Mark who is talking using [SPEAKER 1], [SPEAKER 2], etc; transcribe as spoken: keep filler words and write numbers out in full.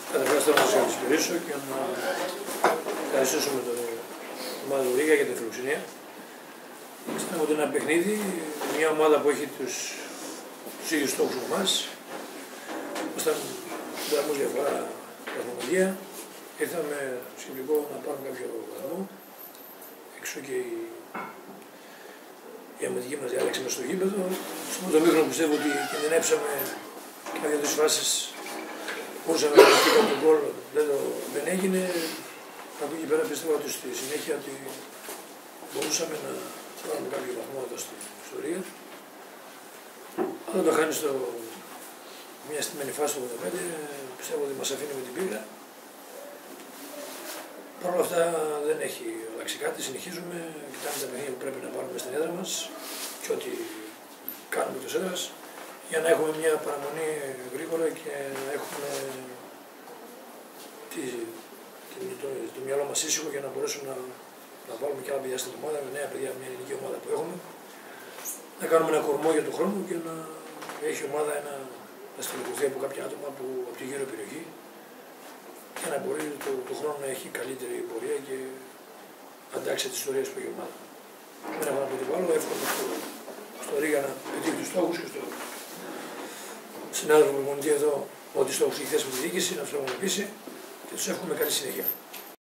[SPEAKER 1] Καταρχάς θέλω να σας καλησπερίσω και να ευχαριστήσουμε τον ομάδα του Ρίγα για την φιλοξενία. Πιστεύω ότι είναι ένα παιχνίδι, μια ομάδα που έχει τους, τους ίδιους στόχους με εμάς. Ήμασταν δρόμους διαφορά βαθμολογία. Ήρθαμε σχετικό να πάρουμε κάποιο βαθμό. Έξω και η, η αμυντική μας διάλεξη μες στο γήπεδο. Στο πρώτο μήχρονο πιστεύω ότι κινδυνεύσαμε και με δύο-τρεις φάσεις. Μπορούσαμε να κάνουμε τον γκολ, δεν, δεν έγινε. Από εκεί πέρα πιστεύω ότι στη συνέχεια ότι μπορούσαμε να πάρουμε κάποιο βαθμό εδώ στην ιστορία. Αν το χάνει στο μια στημένη φάση του ογδόντα πέντε, πιστεύω ότι μας αφήνει με την πίγρα. Παρ' όλα αυτά δεν έχει αλλάξει κάτι, συνεχίζουμε, κοιτάμε τα παιχνίδια που πρέπει να πάρουμε στην έδρα μας και ό,τι κάνουμε τους έδρας για να έχουμε μια παραμονή γρήγορα και να έχουμε τη, τη, το, το μυαλό μας ήσυχο για να μπορέσουμε να, να βάλουμε και άλλα παιδιά στην ομάδα, με νέα παιδιά, μια ελληνική ομάδα που έχουμε, να κάνουμε ένα κορμό για τον χρόνο και να έχει η ομάδα ένα, να στελεχωθεί από κάποια άτομα που, από τη γύρω περιοχή για να μπορεί το, το χρόνο να έχει καλύτερη πορεία και αντάξει τις ιστορίες που έχει η ομάδα. Δεν έχω να πω τίποτα άλλο, εύχομαι στο, στο Ρίγα να πετύχει τους στόχους και στο συνάδελφο προπονητή εδώ ότι στόχους έχει θέσει με τη διοίκηση, να τους πραγματοποιήσει και τους εύχομαι καλή συνέχεια.